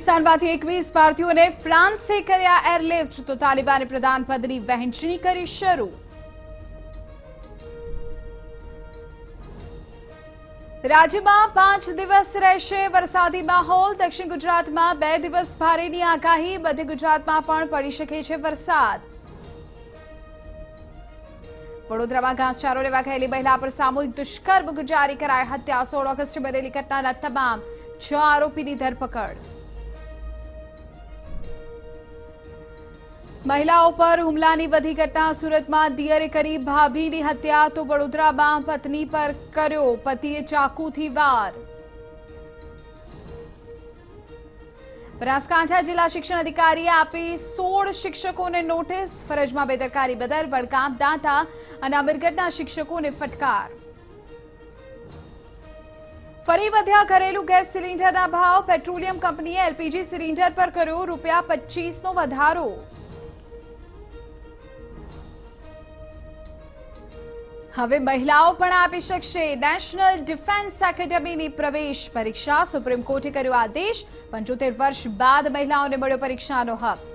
અફઘાનિસ્તાનમાંથી 21 ભારતીયોને ફ્રાન્સે કર્યા એરલિફ્ટ તો તાલિબાને પ્રધાનપદની વહેંચણી કરી શરૂ। રાજ્યમાં 5 દિવસ રહેશે વરસાદી માહોલ। દક્ષિણ ગુજરાતમાં 2 દિવસ ભારેની આગાહી। મધ્ય ગુજરાતમાં પણ પડી શકે છે વરસાદ। વડોદરામાં ઘાસચારો લેવા ગયેલી મહિલા પર સામૂહિક દુષ્કર્મ ગુજારી કરાઈ હત્યા। 16 ઓગસ્ટે બનેલી ઘટનાના તમામ 6 આરોપીની ધરપકડ। મહિલાઓ પર હુમલાની વધી ઘટના। સુરતમાં દિયરે કરી ભાભીની હત્યા તો વડોદરામાં પત્ની પર કર્યો પતિએ ચાકુથી વાર। બનાસકાંઠા જિલ્લા શિક્ષણ અધિકારીએ આપી 16 શિક્ષકોને નોટિસ। ફરજમાં બેદરકારી બદલ વડગામ દાંતા અને અમીરગઢના શિક્ષકોને ફટકાર। ફરી વધ્યા ઘરેલુ ગેસ સિલિન્ડરના ભાવ। પેટ્રોલિયમ કંપનીએ એલપીજી સિલિન્ડર પર કર્યો ₹25નો વધારો। હવે મહિલાઓ પણ આપી શકશે નેશનલ ડિફેન્સ એકેડેમીની પ્રવેશ પરીક્ષા। સુપ્રીમ કોર્ટે કર્યો આદેશ। 75 વર્ષ બાદ મહિલાઓને મળ્યો પરીક્ષાનો હક।